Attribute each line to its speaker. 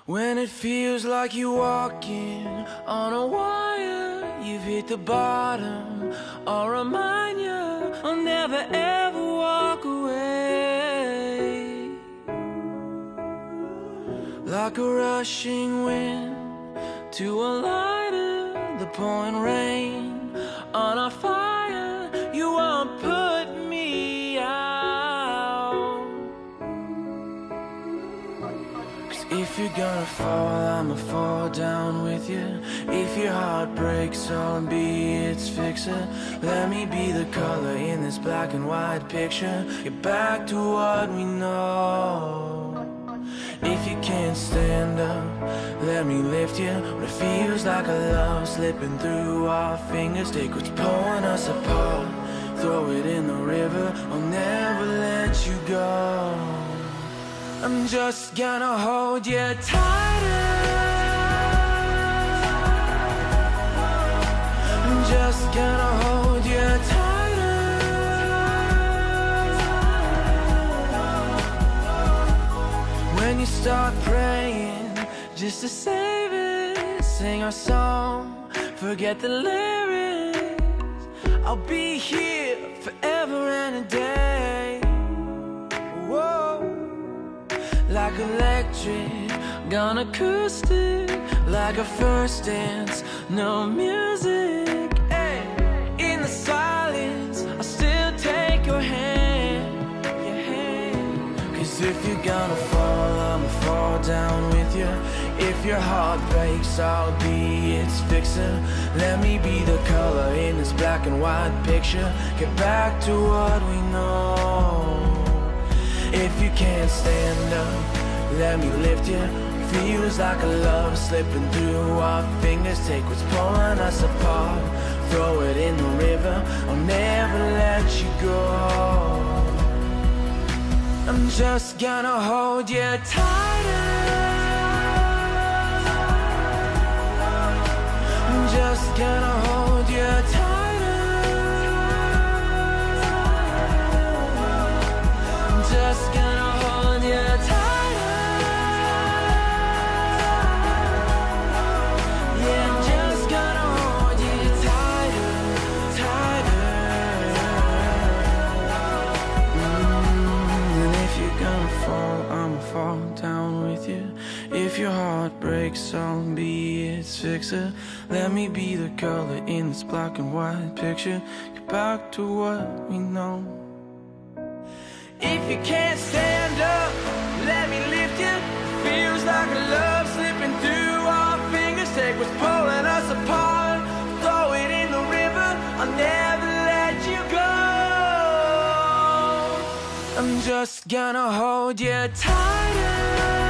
Speaker 1: When it feels like you're walking on a wire, you've hit the bottom, I'll remind you, I'll never ever walk away. Like a rushing wind to a lighter, the pouring rain on a fire, you won't put me out. If you're gonna fall, I'ma fall down with you. If your heart breaks, I'll be its fixer. Let me be the color in this black and white picture. Get back to what we know. If you can't stand up, let me lift you. When it feels like a love slipping through our fingers, take what's pulling us apart, throw it in the river, I'll never let you go. I'm just gonna hold you tighter. I'm just gonna hold you tighter. When you start praying just to save it, sing our song, forget the lyrics. I'll be here forever and a day. Whoa. Like electric, gone acoustic, like a first dance, no music. Ay. In the silence, I'll still take your hand, your hand. Cause if you're gonna fall, I'ma fall down with you. If your heart breaks, I'll be its fixer. Let me be the color in this black and white picture. Get back to what we know. If you can't stand up, let me lift you. Feels like a love slipping through our fingers. Take what's pulling us apart, throw it in the river, I'll never let you go. I'm just gonna hold you tighter. I'm just gonna hold you tighter. I'm just gonna hold you tighter. Yeah, I'm just gonna hold you tighter, tighter. And if you're gonna fall, I'ma fall down with you. If your heart breaks, I'll be its fixer. Let me be the color in this black and white picture. Get back to what we know. If you can't stand up, let me lift you. Feels like a love slipping through our fingers. Take what's pulling us apart, throw it in the river, I'll never let you go. I'm just gonna hold you tighter.